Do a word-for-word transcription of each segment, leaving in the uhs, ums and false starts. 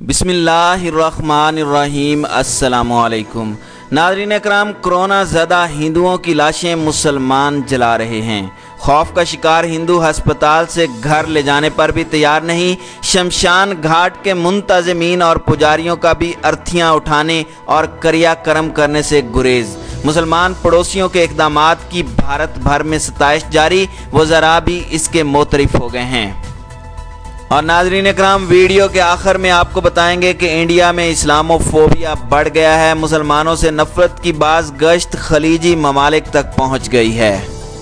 बिस्मिल्लाहिर्रहमानिर्रहीम। अस्सलामुअलैकुम नाज़रीन अकराम, कोरोना ज़दा हिंदुओं की लाशें मुसलमान जला रहे हैं। खौफ का शिकार हिंदू अस्पताल से घर ले जाने पर भी तैयार नहीं। शमशान घाट के मुंतज़मीन और पुजारियों का भी अर्थियां उठाने और क्रियाकर्म करने से गुरेज। मुसलमान पड़ोसियों के इक़दामात की भारत भर में सताइश जारी, वो ज़रा भी इसके मोतरिफ हो गए हैं। और नाज़रीन इकराम, वीडियो के आखिर में आपको बताएंगे कि इंडिया में इस्लामोफोबिया बढ़ गया है। मुसलमानों से नफरत की बाज़ गश्त खलीजी ममालिक तक पहुंच गई है।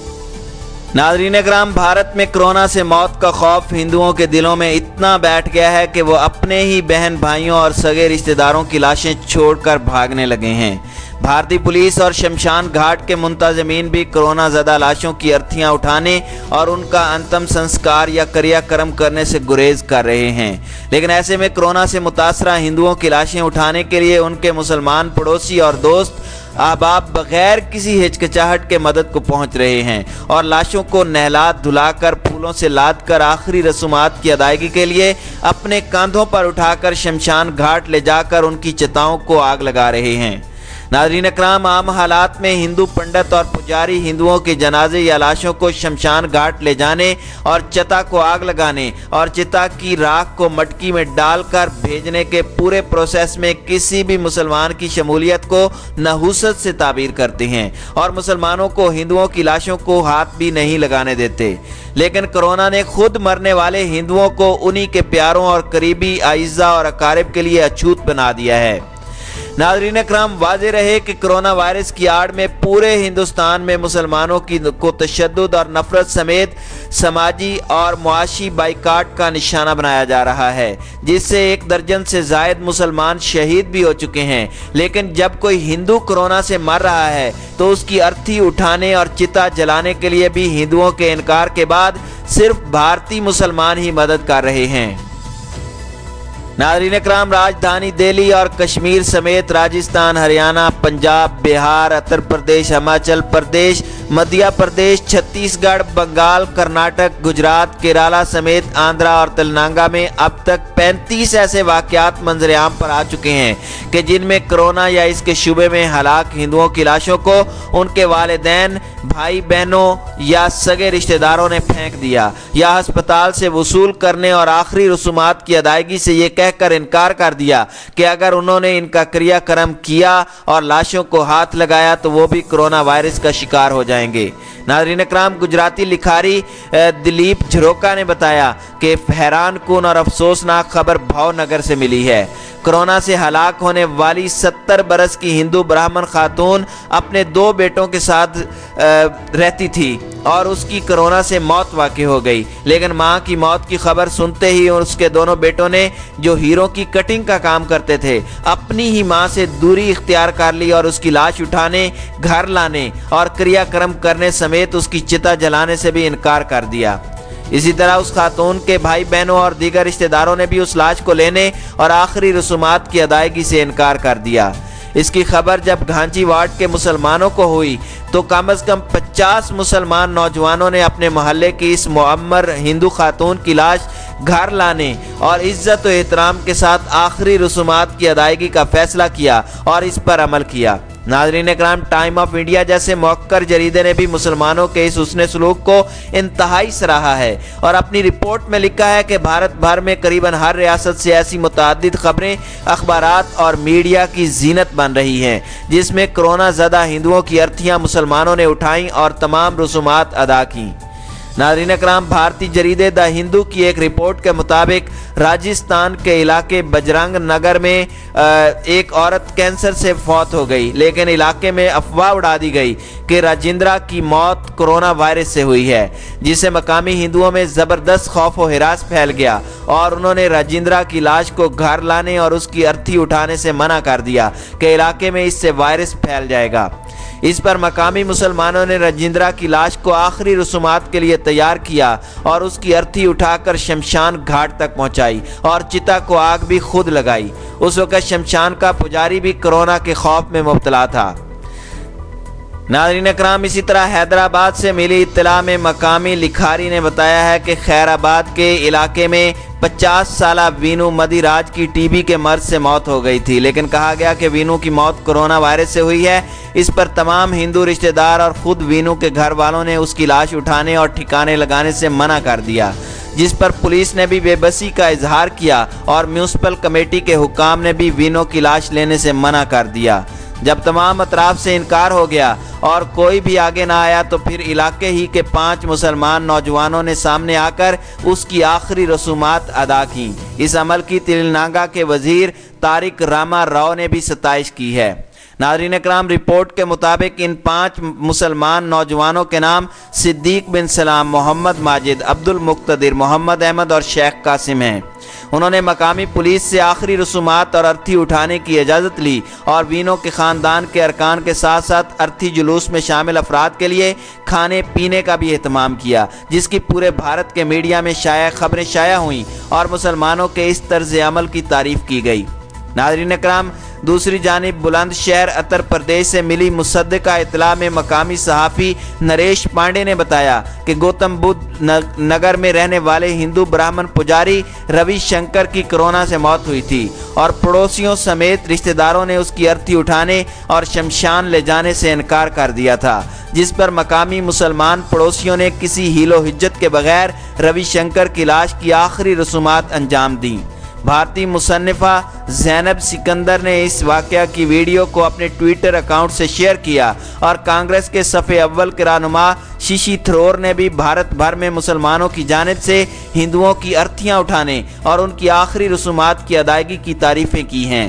नाज़रीन इकराम, भारत में कोरोना से मौत का खौफ हिंदुओं के दिलों में इतना बैठ गया है कि वो अपने ही बहन भाइयों और सगे रिश्तेदारों की लाशें छोड़कर भागने लगे हैं। भारतीय पुलिस और शमशान घाट के मुंतज़मीन भी कोरोना ज़दा लाशों की अर्थियां उठाने और उनका अंतिम संस्कार या क्रियाकर्म करने से गुरेज कर रहे हैं। लेकिन ऐसे में कोरोना से मुतासरा हिंदुओं की लाशें उठाने के लिए उनके मुसलमान पड़ोसी और दोस्त अहबाब बगैर किसी हिचकिचाहट के मदद को पहुंच रहे हैं और लाशों को नहला धुलाकर फूलों से लाद कर आखिरी रसूमात की अदायगी के लिए अपने कंधों पर उठाकर शमशान घाट ले जाकर उनकी चिताओं को आग लगा रहे हैं। नाज़रीन अकराम, आम हालात में हिंदू पंडित और पुजारी हिंदुओं के जनाजे या लाशों को शमशान घाट ले जाने और चिता को आग लगाने और चिता की राख को मटकी में डालकर भेजने के पूरे प्रोसेस में किसी भी मुसलमान की शमूलियत को नहुसत से ताबीर करते हैं और मुसलमानों को हिंदुओं की लाशों को हाथ भी नहीं लगाने देते। लेकिन कोरोना ने खुद मरने वाले हिंदुओं को उन्हीं के प्यारों और करीबी आइज़ा और अकारिब के लिए अछूत बना दिया है। नाज़रीन अकराम, वाज़ेह रहे कि कोरोना वायरस की आड़ में पूरे हिंदुस्तान में मुसलमानों की को तशद्दुद और नफरत समेत समाजी और मुआशी बाइकाट का निशाना बनाया जा रहा है, जिससे एक दर्जन से ज़ायद मुसलमान शहीद भी हो चुके हैं। लेकिन जब कोई हिंदू कोरोना से मर रहा है तो उसकी अर्थी उठाने और चिता जलाने के लिए भी हिंदुओं के इनकार के बाद सिर्फ भारतीय मुसलमान ही मदद कर रहे हैं। नाज़रीन इकराम, राजधानी दिल्ली और कश्मीर समेत राजस्थान, हरियाणा, पंजाब, बिहार, उत्तर प्रदेश, हिमाचल प्रदेश, मध्य प्रदेश, छत्तीसगढ़, बंगाल, कर्नाटक, गुजरात, केरला समेत आंध्रा और तेलंगाना में अब तक पैंतीस ऐसे वाक़यात मंजर-ए-आम पर आ चुके हैं कि जिनमें कोरोना या इसके शुबे में हलाक हिंदुओं की लाशों को उनके वालिदैन, भाई बहनों या सगे रिश्तेदारों ने फेंक दिया या अस्पताल से वसूल करने और आखिरी रसूमात की अदायगी से ये कहकर इनकार कर दिया कि अगर उन्होंने इनका क्रियाकर्म किया और लाशों को हाथ लगाया तो वो भी कोरोना वायरस का शिकार हो जाएंगे। नाज़रीन इकराम, गुजराती लिखारी दिलीप झरोका ने बताया कि हैरान कुन और अफसोसनाक खबर भावनगर से मिली है। कोरोना से हलाक होने वाली सत्तर बरस की हिंदू ब्राह्मण खातून अपने दो बेटों के साथ रहती थी और उसकी कोरोना से मौत वाक़ई हो गई। लेकिन मां की मौत की खबर सुनते ही और उसके दोनों बेटों ने, जो हीरों की कटिंग का काम करते थे, अपनी ही मां से दूरी इख्तियार कर ली और उसकी लाश उठाने, घर लाने और क्रियाकर्म करने समेत उसकी चिता जलाने से भी इनकार कर दिया। इसी तरह उस खातून के भाई बहनों और दीगर रिश्तेदारों ने भी उस लाश को लेने और आखिरी रसूमात की अदायगी से इनकार कर दिया। इसकी खबर जब घांची वार्ड के मुसलमानों को हुई तो कम अज़ कम पचास मुसलमान नौजवानों ने अपने मोहल्ले की इस मुअम्मर हिंदू खातून की लाश घर लाने और इज्जत और एहतराम के साथ आखिरी रसूमात की अदायगी का फैसला किया और इस पर अमल किया। नाज़रीन इकराम, टाइम ऑफ इंडिया जैसे मौक़र जरीदे ने भी मुसलमानों के इस हुस्न सलूक को इंतहाई सराहा है और अपनी रिपोर्ट में लिखा है कि भारत भर में करीबन हर रियासत से ऐसी मुतअद्दिद खबरें, अखबारात और मीडिया की जीनत बन रही हैं जिसमें कोरोना ज़दा हिंदुओं की अर्थियां मुसलमानों ने उठाई और तमाम रसूमात अदा की। नाज़रीन इकराम, भारतीय जरीदे द हिंदू की एक रिपोर्ट के मुताबिक राजस्थान के इलाके बजरंग नगर में एक औरत कैंसर से फौत हो गई, लेकिन इलाके में अफवाह उड़ा दी गई कि राजिंद्रा की मौत कोरोना वायरस से हुई है, जिससे मकामी हिंदुओं में ज़बरदस्त खौफ व हिरास फैल गया और उन्होंने राजिंद्रा की लाश को घर लाने और उसकी अर्थी उठाने से मना कर दिया कि इलाके में इससे वायरस फैल जाएगा। इस पर मकामी मुसलमानों ने राजिंद्रा की लाश को आखिरी रसूमात के लिए तैयार किया और उसकी अर्थी उठाकर शमशान घाट तक पहुंचाई और चिता को आग भी खुद लगाई। उस वक्त शमशान का पुजारी भी कोरोना के खौफ में मुब्तला था। नाज़रीन इकराम, इसी तरह हैदराबाद से मिली इत्तला में मकामी लिखारी ने बताया है कि खैराबाद के इलाके में पचास साला वीनू मदिराज की टीबी के मर्ज से मौत हो गई थी, लेकिन कहा गया कि वीनू की मौत कोरोना वायरस से हुई है। इस पर तमाम हिंदू रिश्तेदार और खुद वीनू के घर वालों ने उसकी लाश उठाने और ठिकाने लगाने से मना कर दिया, जिस पर पुलिस ने भी बेबसी का इजहार किया और म्यूनिसिपल कमेटी के हुक्काम ने भी वीनू की लाश लेने से मना कर दिया। जब तमाम अतराफ से इनकार हो गया और कोई भी आगे ना आया तो फिर इलाके ही के पांच मुसलमान नौजवानों ने सामने आकर उसकी आखिरी रसूमात अदा की। इस अमल की तेलंगाना के वजीर तारिक रामा राव ने भी सताइश की है। नाज़रीन इकराम, रिपोर्ट के मुताबिक इन पांच मुसलमान नौजवानों के नाम सिद्दीक बिन सलाम, मोहम्मद माजिद, अब्दुल मुक्तदिर, मोहम्मद अहमद और शेख कासिम हैं। उन्होंने मकामी पुलिस से आखिरी रसूमात और अर्थी उठाने की इजाज़त ली और वीनू के ख़ानदान के अरकान के साथ साथ अर्थी जुलूस में शामिल अफराद के लिए खाने पीने का भी एहतमाम किया, जिसकी पूरे भारत के मीडिया में शाया खबरें शाया हुई और मुसलमानों के इस तर्ज अमल की तारीफ़ की गई। नाज़रीन इकराम, दूसरी जानिब बुलंदशहर उत्तर प्रदेश से मिली मुसद्दका इत्तला में मकामी सहाफ़ी नरेश पांडे ने बताया कि गौतम बुद्ध नगर में रहने वाले हिंदू ब्राह्मण पुजारी रवि शंकर की कोरोना से मौत हुई थी और पड़ोसियों समेत रिश्तेदारों ने उसकी अर्थी उठाने और शमशान ले जाने से इनकार कर दिया था, जिस पर मकामी मुसलमान पड़ोसियों ने किसी हीलो हिज्जत के बगैर रवि शंकर की लाश की आखिरी रसूमात अंजाम दी। भारतीय मुसन्निफा ज़ैनब सिकंदर ने इस वाक़या की वीडियो को अपने ट्विटर अकाउंट से शेयर किया और कांग्रेस के सफ़े अव्वल के रहनुमा शशि थरूर ने भी भारत भर में मुसलमानों की जानिब से हिंदुओं की अर्थियां उठाने और उनकी आखिरी रसूमात की अदायगी की तारीफ़ें की हैं।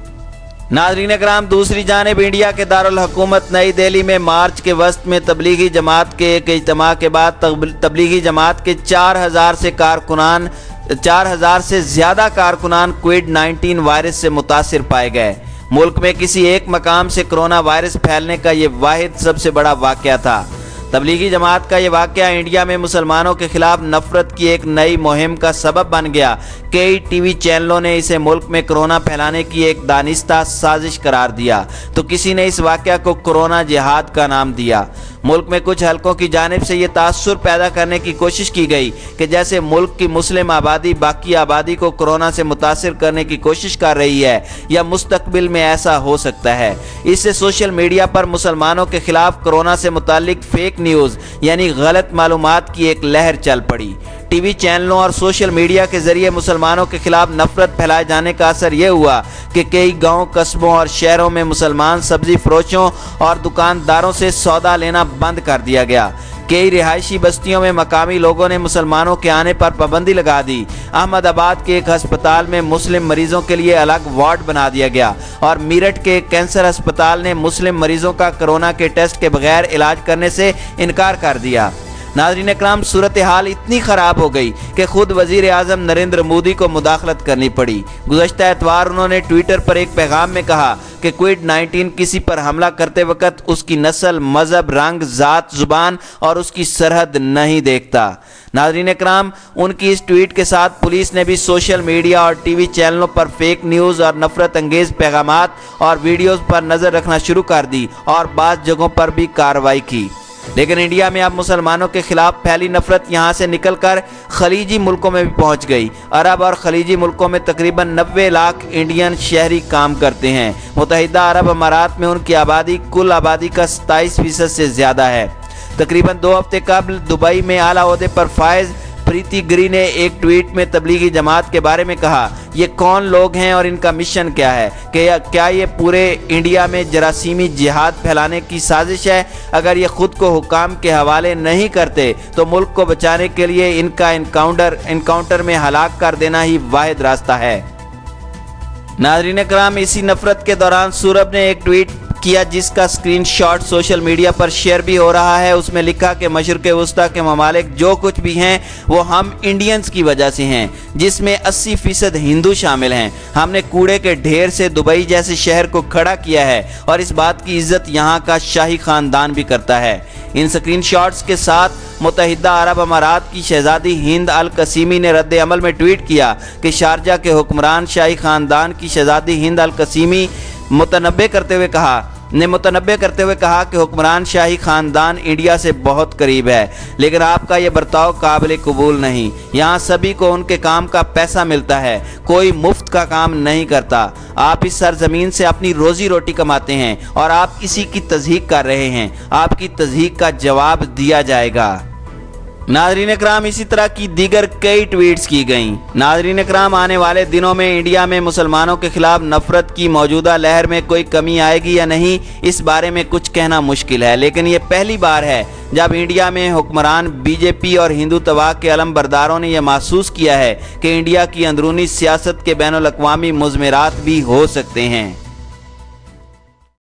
नाज़रीन इकराम, दूसरी जानिब इंडिया के दारुल हुकूमत नई दिल्ली में मार्च के वस्त में तबलीगी जमात के एक इज्तिमा के बाद तबलीगी जमात के चार हज़ार से कारकुनान चार हजार से ज़्यादा कारकुनान कोविड नाइन्टीन वायरस से मुतासिर पाए गए। मुल्क में किसी एक मकाम से कोरोना वायरस फैलने का ये वाहिद सबसे बड़ा वाक़या था। तबलीगी जमात का ये वाक़या इंडिया में मुसलमानों के खिलाफ नफरत की एक नई मुहिम का सबब बन गया। कई टीवी चैनलों ने इसे मुल्क में कोरोना फैलाने की एक दानिस्ता साजिश करार दिया तो किसी ने इस वाक़या को कोरोना जिहाद का नाम दिया। मुल्क में कुछ हलकों की जानिब से ये तासुर पैदा करने की कोशिश की गई कि जैसे मुल्क की मुस्लिम आबादी बाकी आबादी को कोरोना से मुतासिर करने की कोशिश कर रही है या मुस्तकबिल में ऐसा हो सकता है। इससे सोशल मीडिया पर मुसलमानों के खिलाफ कोरोना से मुतालिक फेक न्यूज़ यानी गलत मालूमात की एक लहर चल पड़ी। टीवी चैनलों और सोशल मीडिया के जरिए मुसलमानों के खिलाफ नफरत फैलाए जाने का असर यह हुआ कि कई गांव, कस्बों और शहरों में मुसलमान सब्जी फरोशों और दुकानदारों से सौदा लेना बंद कर दिया गया। कई रिहायशी बस्तियों में मकामी लोगों ने मुसलमानों के आने पर पाबंदी लगा दी। अहमदाबाद के एक अस्पताल में मुस्लिम मरीजों के लिए अलग वार्ड बना दिया गया और मीरठ के एक कैंसर अस्पताल ने मुस्लिम मरीजों का कोरोना के टेस्ट के बगैर इलाज करने से इनकार कर दिया। नाज़रीन इकराम, सूरत हाल इतनी ख़राब हो गई कि खुद वज़ीर आज़म नरेंद्र मोदी को मुदाखलत करनी पड़ी। गुज़श्ता एतवार उन्होंने ट्विटर पर एक पैगाम में कहा कि कोविड नाइन्टीन किसी पर हमला करते वक्त उसकी नस्ल, मज़हब, रंग, ज़ात, ज़ुबान और उसकी सरहद नहीं देखता। नाज़रीन इकराम, उनकी इस ट्वीट के साथ पुलिस ने भी सोशल मीडिया और टीवी चैनलों पर फेक न्यूज़ और नफरत अंगेज़ पैगामात और वीडियोज़ पर नज़र रखना शुरू कर दी और बाज़ जगहों पर भी कार्रवाई की। लेकिन इंडिया में अब मुसलमानों के खिलाफ फैली नफरत यहाँ से निकलकर खलीजी मुल्कों में भी पहुँच गई। अरब और खलीजी मुल्कों में तकरीबन नब्बे लाख इंडियन शहरी काम करते हैं। मुत्तहिदा अरब अमारात में उनकी आबादी कुल आबादी का सताईस फीसद से ज़्यादा है। तकरीबन दो हफ्ते कबल दुबई में आला ओहदे पर फायज प्रीति गिरी ने एक ट्वीट में तबलीगी जमात के बारे में कहा, ये कौन लोग हैं और इनका मिशन क्या है, कि क्या ये पूरे इंडिया में जरासीमी जिहाद फैलाने की साजिश है। अगर ये खुद को हुकाम के हवाले नहीं करते तो मुल्क को बचाने के लिए इनका इनकाउंटर इनकाउंटर में हलाक कर देना ही वाहिद रास्ता है। नाज़रीन इकराम, इसी नफरत के दौरान सूरब ने एक ट्वीट किया जिसका स्क्रीनशॉट सोशल मीडिया पर शेयर भी हो रहा है। उसमें लिखा कि मशरिक़ वस्ता के ममालिक जो कुछ भी हैं वो हम इंडियंस की वजह से हैं, जिसमें अस्सी फीसद हिंदू शामिल हैं। हमने कूड़े के ढेर से दुबई जैसे शहर को खड़ा किया है और इस बात की इज्जत यहाँ का शाही ख़ानदान भी करता है। इन स्क्रीनशॉट्स के साथ मुत्तहिदा अरब अमारात की शहजादी हिंद अल कसीमी ने रद्द अमल में ट्वीट किया कि शारजा के हुक्मरान शाही ख़ानदान की शहजादी हिंद अल कसीमी मुतनब्बे करते हुए कहा, ने मुतनब्बे करते हुए कहा कि हुक्मरान शाही खानदान इंडिया से बहुत करीब है, लेकिन आपका ये बर्ताव काबिल कबूल नहीं। यहाँ सभी को उनके काम का पैसा मिलता है, कोई मुफ्त का काम नहीं करता। आप इस सरजमीन से अपनी रोजी रोटी कमाते हैं और आप इसी की तज़हीक कर रहे हैं। आपकी तज़हीक का जवाब दिया जाएगा। नाज़रीन इकराम, इसी तरह की दीगर कई ट्वीट्स की गईं। नाज़रीन इकराम, आने वाले दिनों में इंडिया में मुसलमानों के खिलाफ नफरत की मौजूदा लहर में कोई कमी आएगी या नहीं, इस बारे में कुछ कहना मुश्किल है, लेकिन ये पहली बार है जब इंडिया में हुक्मरान बीजेपी और हिंदू तवा के अलम बरदारों ने यह महसूस किया है कि इंडिया की अंदरूनी सियासत के बैनुल अक़वामी मुज़मरात भी हो सकते हैं।